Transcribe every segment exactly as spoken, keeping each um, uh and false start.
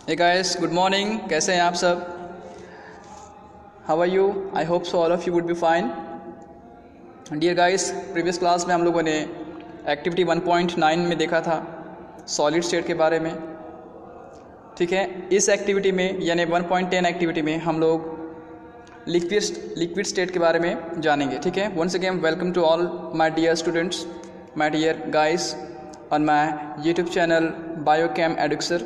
Hey guys, good morning. कैसे हैं आप सब? How are you? I hope so all of you would be fine. Dear guys, previous class में हम लोगों ने एक्टिविटी वन पॉइंट नाइन में देखा था सॉलिड स्टेट के बारे में. ठीक है, इस एक्टिविटी में यानी वन पॉइंट टेन एक्टिविटी में हम लोग लिक्विड लिक्विड स्टेट के बारे में जानेंगे. ठीक है, once again welcome to all my dear students, my dear guys on my YouTube channel Biochem Eduxer.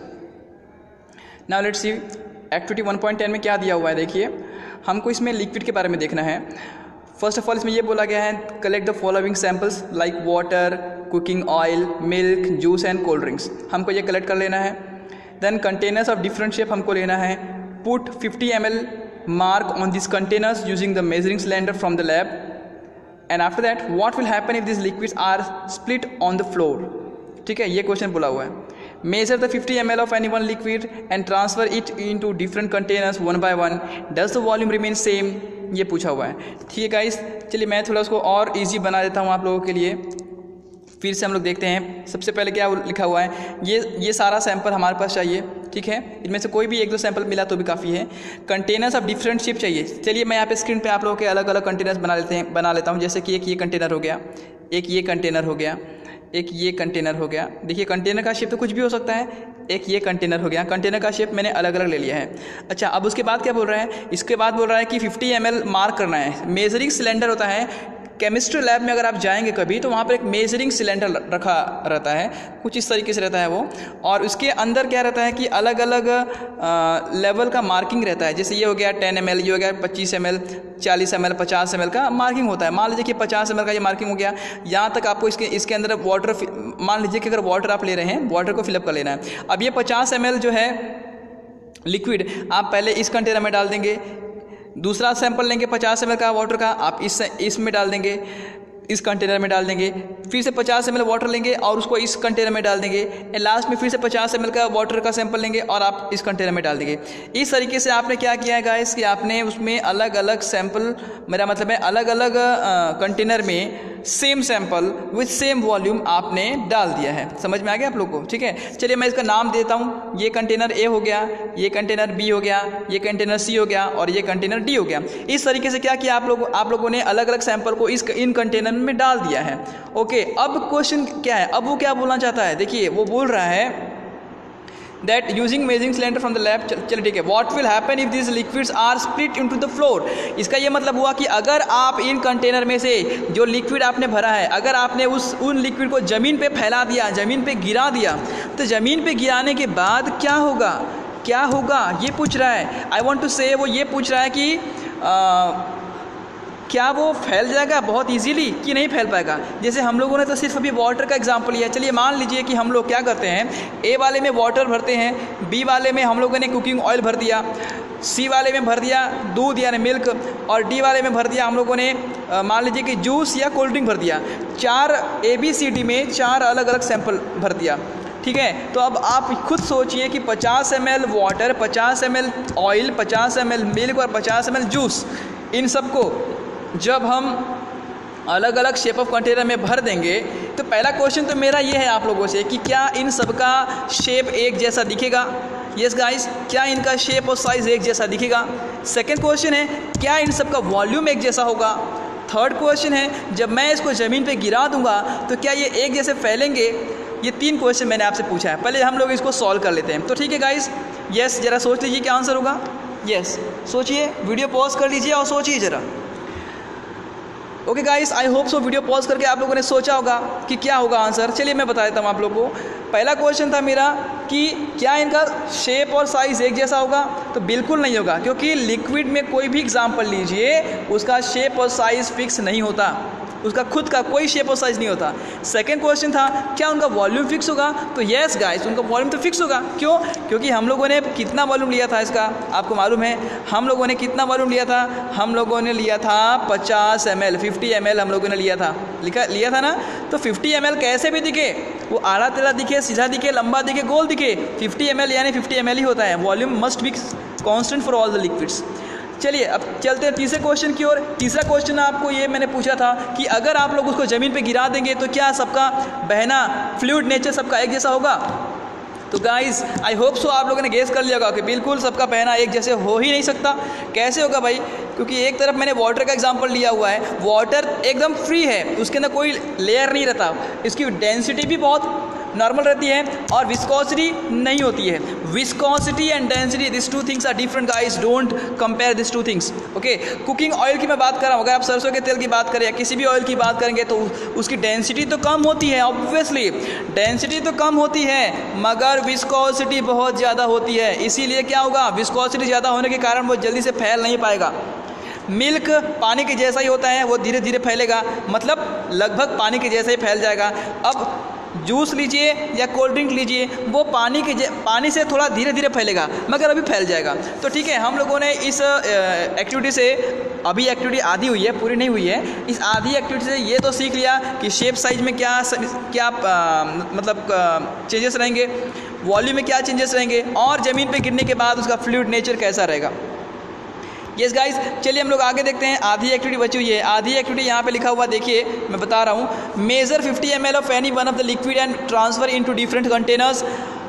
Now let's see activity one point ten में क्या दिया हुआ है. देखिए, हमको इसमें लिक्विड के बारे में देखना है. फर्स्ट ऑफ ऑल इसमें ये बोला गया है collect the following samples like water, cooking oil, milk, juice and cold drinks. हमको ये कलेक्ट कर लेना है. Then containers of different shape हमको लेना है. Put fifty M L mark on this containers using the measuring cylinder from the lab. And after that what will happen if this liquids are split on the floor. ठीक है, ये question बोला हुआ है. Measure the fifty M L of any one liquid and transfer it into different containers one by one. Does the volume remain same? ये पूछा हुआ है. ठीक है गाइस, चलिए मैं थोड़ा उसको और इजी बना देता हूँ आप लोगों के लिए. फिर से हम लोग देखते हैं. सबसे पहले क्या लिखा हुआ है, ये ये सारा सैंपल हमारे पास चाहिए. ठीक है, इनमें से कोई भी एक दो सैंपल मिला तो भी काफ़ी है. कंटेनर्स ऑफ डिफरेंट शेप चाहिए. चलिए मैं यहाँ पे स्क्रीन पे आप लोगों के अलग अलग कंटेनर्स बना लेते हैं बना लेता हूँ. जैसे कि एक ये कंटेनर हो गया, एक ये कंटेनर हो गया, एक ये कंटेनर हो गया. देखिए कंटेनर का शेप तो कुछ भी हो सकता है. एक ये कंटेनर हो गया, कंटेनर का शेप मैंने अलग अलग ले लिया है. अच्छा, अब उसके बाद क्या बोल रहा है, इसके बाद बोल रहा है कि फिफ्टी एम एल मार्क करना है. मेजरिंग सिलेंडर होता है केमिस्ट्री लैब में, अगर आप जाएंगे कभी तो वहाँ पर एक मेजरिंग सिलेंडर रखा रहता है, कुछ इस तरीके से रहता है वो. और उसके अंदर क्या रहता है कि अलग अलग लेवल का मार्किंग रहता है. जैसे ये हो गया टेन एम एल, ये हो गया पच्चीस एम एल, चालीस एम एल, पचास एम एल का मार्किंग होता है. मान लीजिए कि पचास एम एल का ये मार्किंग हो गया. यहाँ तक आपको इसके इसके अंदर वाटर, मान लीजिए कि अगर वाटर आप ले रहे हैं, वाटर को फिलअप कर लेना है. अब ये पचास एम एल जो है लिक्विड आप पहले इस कंटेनर में डाल देंगे. दूसरा सैंपल लेंगे पचास एम एल का वाटर का, आप इस इसमें डाल देंगे, इस कंटेनर में डाल देंगे. फिर से पचास एम एल वाटर लेंगे और उसको इस कंटेनर में डाल देंगे. एंड लास्ट में फिर से पचास एम एल का वाटर का सैंपल लेंगे और आप इस कंटेनर में डाल देंगे. इस तरीके से आपने क्या किया है गाइस कि आपने उसमें अलग अलग सैंपल, मेरा मतलब है अलग अलग कंटेनर में same sample with same volume आपने डाल दिया है. समझ में आ गया आप लोग को? ठीक है, चलिए मैं इसका नाम देता हूँ. ये कंटेनर ए हो गया, ये कंटेनर बी हो गया, ये कंटेनर सी हो गया और ये कंटेनर डी हो गया. इस तरीके से क्या किया आप लोग आप लोगों ने अलग अलग सैंपल को इस इन कंटेनर में डाल दिया है. ओके, अब क्वेश्चन क्या है, अब वो क्या बोलना चाहता है. देखिए वो बोल रहा है that using measuring cylinder from the lab. चलो ठीक है, what will happen if these liquids are split into the floor. इसका ये मतलब हुआ कि अगर आप इन कंटेनर में से जो लिक्विड आपने भरा है, अगर आपने उस उन लिक्विड को ज़मीन पे फैला दिया, ज़मीन पे गिरा दिया, तो ज़मीन पे गिराने के बाद क्या होगा क्या होगा ये पूछ रहा है. आई वॉन्ट टू से वो ये पूछ रहा है कि आ, क्या वो फैल जाएगा बहुत इजीली कि नहीं फैल पाएगा. जैसे हम लोगों ने तो सिर्फ अभी वाटर का एग्जांपल लिया. चलिए मान लीजिए कि हम लोग क्या करते हैं, ए वाले में वाटर भरते हैं, बी वाले में हम लोगों ने कुकिंग ऑयल भर दिया, सी वाले में भर दिया दूध यानी मिल्क, और डी वाले में भर दिया हम लोगों ने मान लीजिए कि जूस या कोल्ड ड्रिंक भर दिया. चार ए बी सी डी में चार अलग अलग सैंपल भर दिया. ठीक है, तो अब आप खुद सोचिए कि पचास एम एल वाटर, पचास एम एल ऑयल, पचास एम एल मिल्क और पचास एम एल जूस, इन सबको जब हम अलग अलग शेप ऑफ कंटेनर में भर देंगे तो पहला क्वेश्चन तो मेरा ये है आप लोगों से कि क्या इन सब का शेप एक जैसा दिखेगा. यस गाइस, क्या इनका शेप और साइज़ एक जैसा दिखेगा. सेकंड क्वेश्चन है क्या इन सब का वॉल्यूम एक जैसा होगा. थर्ड क्वेश्चन है जब मैं इसको ज़मीन पे गिरा दूंगा तो क्या ये एक जैसे फैलेंगे. ये तीन क्वेश्चन मैंने आपसे पूछा है. पहले हम लोग इसको सॉल्व कर लेते हैं. तो ठीक है गाइस, यस ज़रा सोच लीजिए क्या आंसर होगा. यस सोचिए, वीडियो पॉज कर लीजिए और सोचिए ज़रा. Okay guys, I hope so video pause करके आप लोगों ने सोचा होगा कि क्या होगा आंसर. चलिए मैं बता देता हूँ आप लोगों को. पहला क्वेश्चन था मेरा कि क्या इनका शेप और साइज़ एक जैसा होगा. तो बिल्कुल नहीं होगा, क्योंकि लिक्विड में कोई भी एग्जांपल लीजिए उसका शेप और साइज़ फिक्स नहीं होता, उसका खुद का कोई शेप और साइज़ नहीं होता. सेकंड क्वेश्चन था क्या उनका वॉल्यूम फिक्स होगा. तो यस गाइस, उनका वॉल्यूम तो फिक्स होगा. क्यों? क्योंकि हम लोगों ने कितना वॉल्यूम लिया था इसका आपको मालूम है. हम लोगों ने कितना वॉल्यूम लिया था, हम लोगों ने लिया था पचास M L, fifty M L हम लोगों ने लिया था लिखा लिया था ना. तो फिफ्टी एम एल कैसे भी दिखे, वो आड़ा टेढ़ा दिखे, सीधा दिखे, लंबा दिखे, गोल दिखे, फिफ्टी एम एल यानी फिफ्टी एम एल ही होता है. Volume must be constant for all the liquids. चलिए अब चलते हैं तीसरे क्वेश्चन की ओर। तीसरा क्वेश्चन आपको ये मैंने पूछा था कि अगर आप लोग उसको ज़मीन पे गिरा देंगे तो क्या सबका बहना फ्लूइड नेचर सबका एक जैसा होगा? तो गाइज आई होप सो आप लोगों ने गेस कर लिया होगा कि बिल्कुल सबका पहना एक जैसे हो ही नहीं सकता। कैसे होगा भाई? क्योंकि एक तरफ मैंने वाटर का एग्जांपल लिया हुआ है, वाटर एकदम फ्री है, उसके अंदर कोई लेयर नहीं रहता, इसकी डेंसिटी भी बहुत नॉर्मल रहती है और विस्कोसिटी नहीं होती है। Viscosity and density this two things are different guys, don't compare this two things. Okay, cooking oil की मैं बात कर रहा हूँ, अगर आप सरसों के तेल की बात करें या किसी भी ऑयल की बात करेंगे तो उसकी डेंसिटी तो कम होती है, ऑब्वियसली डेंसिटी तो कम होती है मगर विस्कोसिटी बहुत ज़्यादा होती है। इसीलिए क्या होगा, विस्कोसिटी ज़्यादा होने के कारण वो जल्दी से फैल नहीं पाएगा। मिल्क पानी के जैसा ही होता है, वो धीरे धीरे फैलेगा, मतलब लगभग पानी के जैसा ही फैल जाएगा। अब जूस लीजिए या कोल्ड ड्रिंक लीजिए, वो पानी के पानी से थोड़ा धीरे धीरे फैलेगा मगर अभी फैल जाएगा। तो ठीक है, हम लोगों ने इस एक्टिविटी से, अभी एक्टिविटी आधी हुई है, पूरी नहीं हुई है, इस आधी एक्टिविटी से ये तो सीख लिया कि शेप साइज में क्या क्या आ, मतलब चेंजेस रहेंगे, वॉल्यूम में क्या चेंजेस रहेंगे और ज़मीन पे गिरने के बाद उसका फ्लूइड नेचर कैसा रहेगा। यस गाइस, चलिए हम लोग आगे देखते हैं। आधी एक्टिविटी बची हुई है। आधी एक्टिविटी यहाँ पे लिखा हुआ देखिए, मैं बता रहा हूँ। Measure fifty M L of any one of the liquid and transfer into different containers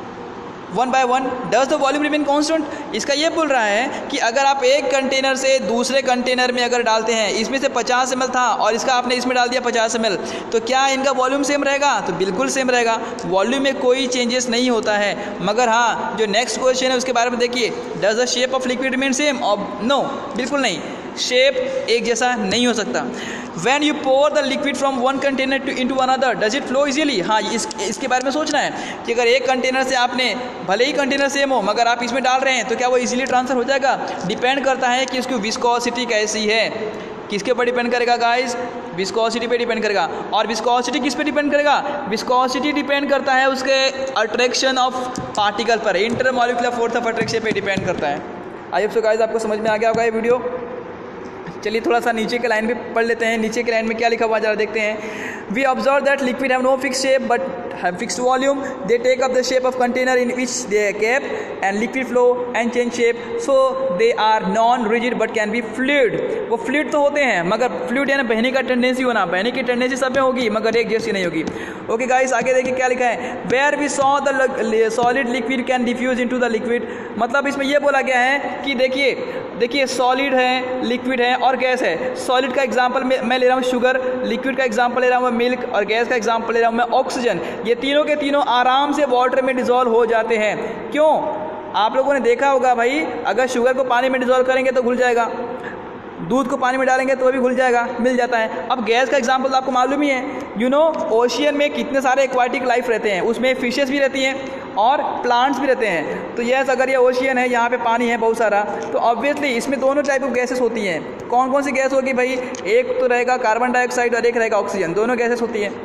one by one, does the volume remain constant. इसका ये बोल रहा है कि अगर आप एक कंटेनर से दूसरे कंटेनर में अगर डालते हैं, इसमें से पचास एम एल था और इसका आपने इसमें डाल दिया पचास एम एल, तो क्या इनका वॉल्यूम सेम रहेगा? तो बिल्कुल सेम रहेगा, वॉल्यूम में कोई चेंजेस नहीं होता है। मगर हाँ, जो नेक्स्ट क्वेश्चन है उसके बारे में देखिए, does the shape of liquid remain same? No, बिल्कुल नहीं, शेप एक जैसा नहीं हो सकता। When you pour the liquid from one container to into another, does it flow easily? हाँ, इस इसके बारे में सोचना है कि अगर एक कंटेनर से आपने, भले ही कंटेनर सेम हो मगर आप इसमें डाल रहे हैं, तो क्या वो इजीली ट्रांसफर हो जाएगा? डिपेंड करता है कि उसकी विस्कोसिटी कैसी है। किसके ऊपर डिपेंड करेगा गाइस? विस्कोसिटी पे डिपेंड करेगा। और विस्कोसिटी किस पे डिपेंड करेगा? विस्कोसिटी डिपेंड करता है उसके अट्रैक्शन ऑफ पार्टिकल पर, इंटरमॉलिक्यूलर फोर्स ऑफ अट्रैक्शन पे डिपेंड करता है। आई होप सो गाइस आपको समझ में आ गया होगा ये वीडियो। चलिए थोड़ा सा नीचे के लाइन भी पढ़ लेते हैं। नीचे के लाइन में क्या लिखा हुआ जरा देखते हैं। We observe that liquid have no fix shape but have fixed volume, they take up the shape of container in which they kept and liquid flow and change shape, so they are non rigid but can be fluid. वो fluid तो होते हैं मगर fluid यानी बहने का tendency होना, बहने की टेंडेंसी सब में होगी मगर एक जैसी नहीं होगी। ओके गाइस, आगे देखिए क्या लिखा है। Where we saw the solid liquid can diffuse into the liquid, मतलब इसमें यह बोला गया है कि देखिए देखिए सॉलिड है, लिक्विड है और गैस है। सॉलिड का एग्जांपल मैं ले रहा हूँ शुगर, लिक्विड का एग्जांपल ले रहा हूँ मैं मिल्क और गैस का एग्जांपल ले रहा हूँ मैं ऑक्सीजन। ये तीनों के तीनों आराम से वाटर में डिसॉल्व हो जाते हैं। क्यों? आप लोगों ने देखा होगा भाई, अगर शुगर को पानी में डिसॉल्व करेंगे तो घुल जाएगा, दूध को पानी में डालेंगे तो भी घुल जाएगा, मिल जाता है। अब गैस का एग्जांपल तो आपको मालूम ही है, यू नो ओशियन में कितने सारे एक्वाटिक लाइफ रहते हैं, उसमें फिशेस भी रहती हैं और प्लांट्स भी रहते हैं। तो यस, अगर ये ओशियन है, यहाँ पे पानी है बहुत सारा, तो ऑब्वियसली इसमें दोनों टाइप ऑफ गैसेस होती हैं। कौन कौन सी गैस होगी भाई? एक तो रहेगा कार्बन डाइऑक्साइड और एक रहेगा ऑक्सीजन, दोनों गैसेस होती हैं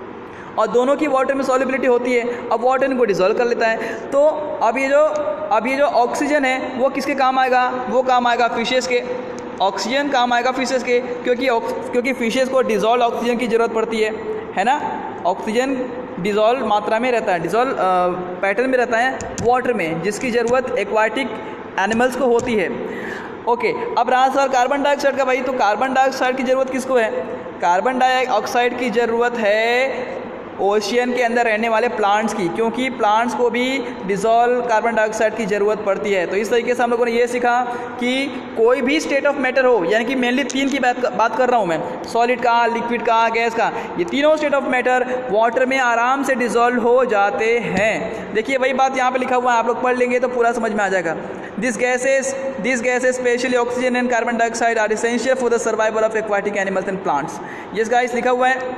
और दोनों की वाटर में सॉल्युबिलिटी होती है। अब वाटर इनको डिसॉल्व कर लेता है। तो अब ये जो अब ये जो ऑक्सीजन है वो किसके काम आएगा? वो काम आएगा फिशेस के। ऑक्सीजन काम आएगा फिशेस के, क्योंकि क्योंकि फिशेस को डिसॉल्व ऑक्सीजन की ज़रूरत पड़ती है, है ना। ऑक्सीजन डिसॉल्व मात्रा में रहता है, डिसॉल्व पैटर्न में रहता है वाटर में, जिसकी ज़रूरत एक्वाटिक एनिमल्स को होती है। ओके, अब रहा सर कार्बन डाइऑक्साइड का भाई, तो कार्बन डाइऑक्साइड की ज़रूरत किसको है? कार्बन डाइऑक्साइड की ज़रूरत है ओशियन के अंदर रहने वाले प्लांट्स की, क्योंकि प्लांट्स को भी डिसॉल्व कार्बन डाइऑक्साइड की ज़रूरत पड़ती है। तो इस तरीके से हम लोगों ने ये सीखा कि कोई भी स्टेट ऑफ मैटर हो, यानी कि मेनली तीन की बात बात कर रहा हूँ मैं, सॉलिड का, लिक्विड का, गैस का, ये तीनों स्टेट ऑफ मैटर वाटर में आराम से डिसॉल्व हो जाते हैं। देखिए वही बात यहाँ पे लिखा हुआ है, आप लोग पढ़ लेंगे तो पूरा समझ में आ जाएगा। This gases this gases specially oxygen and carbon dioxide are essential for the survival of aquatic animals and plants. Yes guys, लिखा हुआ है।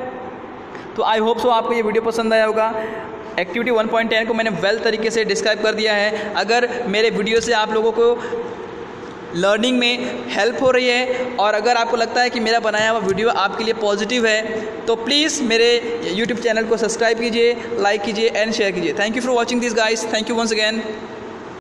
तो आई होप सो आपको ये वीडियो पसंद आया होगा। एक्टिविटी वन पॉइंट टेन को मैंने वेल तरीके से डिस्क्राइब कर दिया है। अगर मेरे वीडियो से आप लोगों को लर्निंग में हेल्प हो रही है और अगर आपको लगता है कि मेरा बनाया हुआ वीडियो आपके लिए पॉजिटिव है, तो प्लीज़ मेरे यूट्यूब चैनल को सब्सक्राइब कीजिए, लाइक कीजिए एंड शेयर कीजिए। Thank you for watching this guys. Thank you once again.